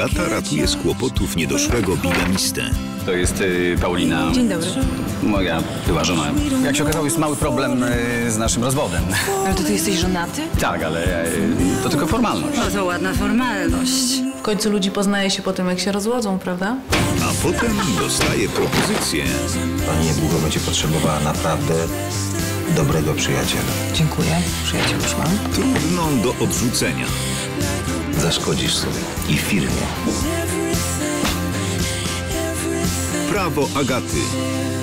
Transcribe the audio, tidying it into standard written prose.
Agata ratuje z kłopotów niedoszłego bigamistę. To jest Paulina. Dzień dobry. Moja była żona. Jak się okazało, jest mały problem z naszym rozwodem. Ale to ty jesteś żonaty? Tak, ale to tylko formalność. No to ładna formalność. W końcu ludzi poznaje się po tym, jak się rozłodzą, prawda? A potem dostaje propozycję. Pani niedługo będzie potrzebowała naprawdę dobrego przyjaciela. Dziękuję. Przyjaciół już mam. Trudną do odrzucenia. Zaszkodzisz sobie i firmie. Prawo Agaty.